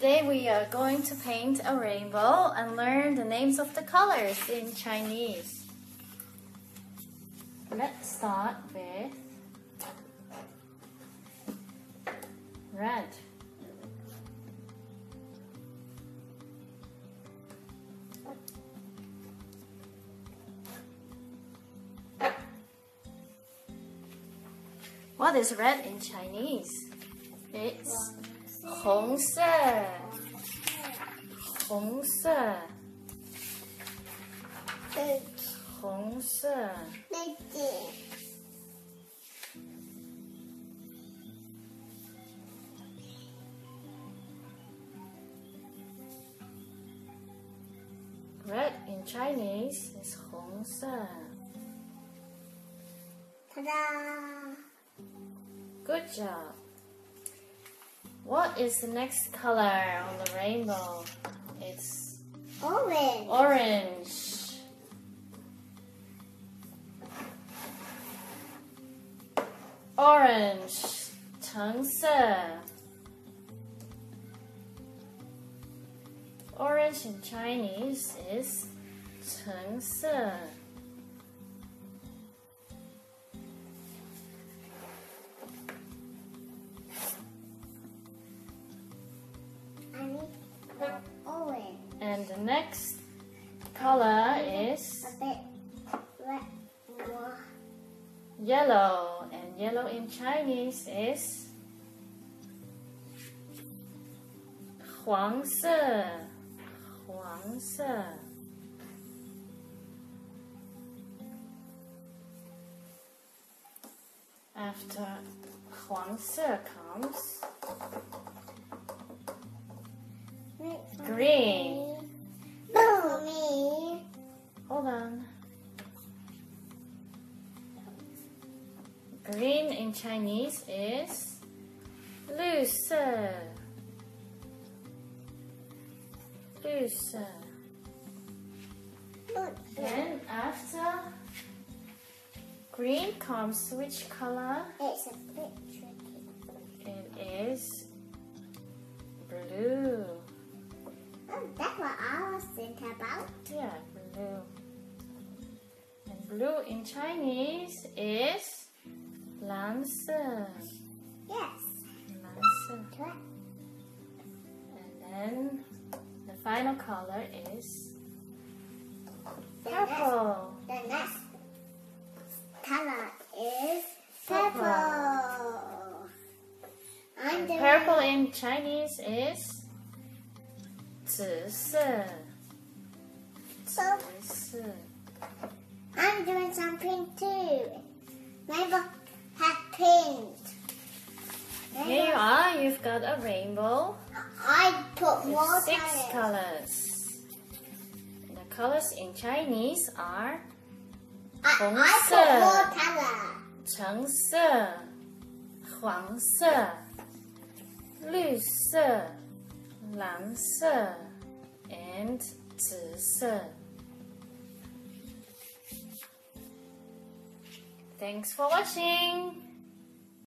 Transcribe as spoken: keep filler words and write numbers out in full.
Today we are going to paint a rainbow and learn the names of the colors in Chinese. Let's start with red. What is red in Chinese? It's 红色，红色，红色。Red in Chinese is 红色。 Ta-da! Good job. What is the next color on the rainbow? It's Orange. orange. Orange. 橙色. Orange in Chinese is 橙色. Orange. And the next color is A bit red. More. yellow. And yellow in Chinese is 黄色，黄色。After 黄色 comes green. For me. Hold on. Green in Chinese is 绿色，绿色。Then after green comes which color? It's a bit tricky. It is blue. Oh, that's what I was thinking about. Yeah, blue. And blue in Chinese is 蓝色， Yes. 蓝色。 Correct. And then the final color is The purple. next, the next color is Purple. purple. I'm doing, Purple in Chinese is 紫色， So, 紫色。 I'm doing some pink too. Rainbow has pink. Here you are, you've got a rainbow I put with more six colors. colors. And the colors in Chinese are I, 红 I 色 put more color. 橙色、黄色、绿色、蓝色 and 紫色。Thanks for watching.